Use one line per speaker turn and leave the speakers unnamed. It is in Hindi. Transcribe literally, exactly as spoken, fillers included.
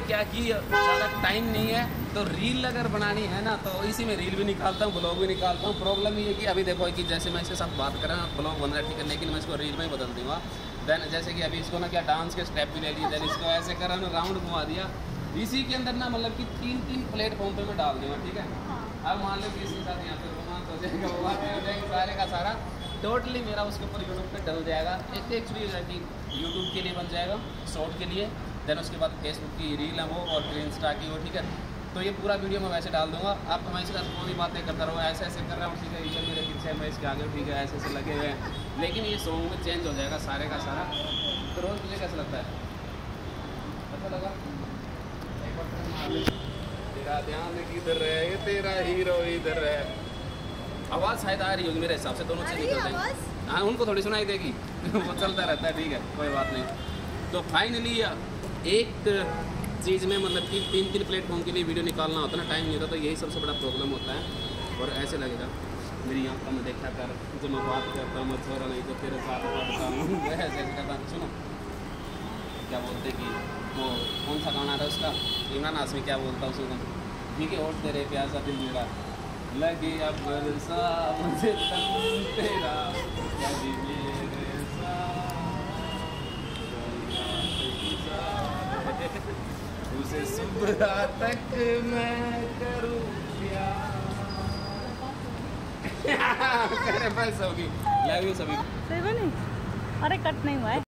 क्या कि ज़्यादा टाइम नहीं है, तो रील अगर बनानी है ना तो इसी में रील भी निकालता हूँ, ब्लॉग भी निकालता हूँ। प्रॉब्लम ये है कि अभी देखो कि जैसे मैं इसके साथ बात कर रहा हूँ, ब्लॉग बन रहा है ठीक है, लेकिन मैं इसको रील में ही बदल दूँगा। देन जैसे कि अभी इसको ना क्या डांस के स्टेप भी ले लिए, देन इसको ऐसे कर रहा राउंड घुमा दिया, इसी के अंदर ना मतलब कि तीन तीन प्लेटफॉर्म पे मैं डाल दूँगा, ठीक है। अब मान लो कि इसके साथ यहाँ पे रोमांस हो जाएगा, वो बात हो जाएगी, सारे का सारा टोटली मेरा उसके ऊपर यूट्यूब पे डल जाएगा। एक एक्चुअली कि यूट्यूब के लिए बन जाएगा, शॉर्ट के लिए, देन उसके बाद फेसबुक की रील है वो, और फिर इंस्टा की वो, ठीक है। तो ये पूरा वीडियो मैं वैसे डाल दूंगा। आप मैं इसके साथ पूरी बातें करता रहूँ, ऐसे ऐसे कर रहा हूँ, ठीक है, ये मेरे पीछे है, मैं इसके आगे, ठीक है, ऐसे ऐसे लगे हुए हैं, लेकिन ये सॉन्ग में चेंज हो जाएगा सारे का सारा। तो रोज़ मुझे कैसा लगता है, अच्छा लगा? तेरा ध्यान किधर है, ये तेरा हीरो इधर है। आवाज़ शायद आ रही होगी मेरे हिसाब से, दोनों से निकलते हैं। हाँ, उनको थोड़ी सुनाई देगी वो चलता रहता है, ठीक है, कोई बात नहीं। तो फाइनली एक चीज़ में मतलब कि तीन तीन प्लेटफॉर्म के लिए वीडियो निकालना होता है ना, टाइम नहीं होता, तो यही सबसे बड़ा प्रॉब्लम होता है। और ऐसे लगेगा मेरी आँखों में देखा कर, जब मैं बात करता हूँ मैं छोरा नहीं तो तेरे साथ करता हूँ, ऐसे ऐसे करता हूँ। सुनो क्या बोलते कि वो कौन सा गाना था उसका, इमरान हाशमी, क्या बोलता हूँ उसको, ठीक है, और तेरे प्यासा दिल मेरा लगे अब बरसा मुझे तन तेरा, उसे सुबह तक मैं करूँ प्यार। बस होगी, लव यू सभी।
अरे कट नहीं हुआ है।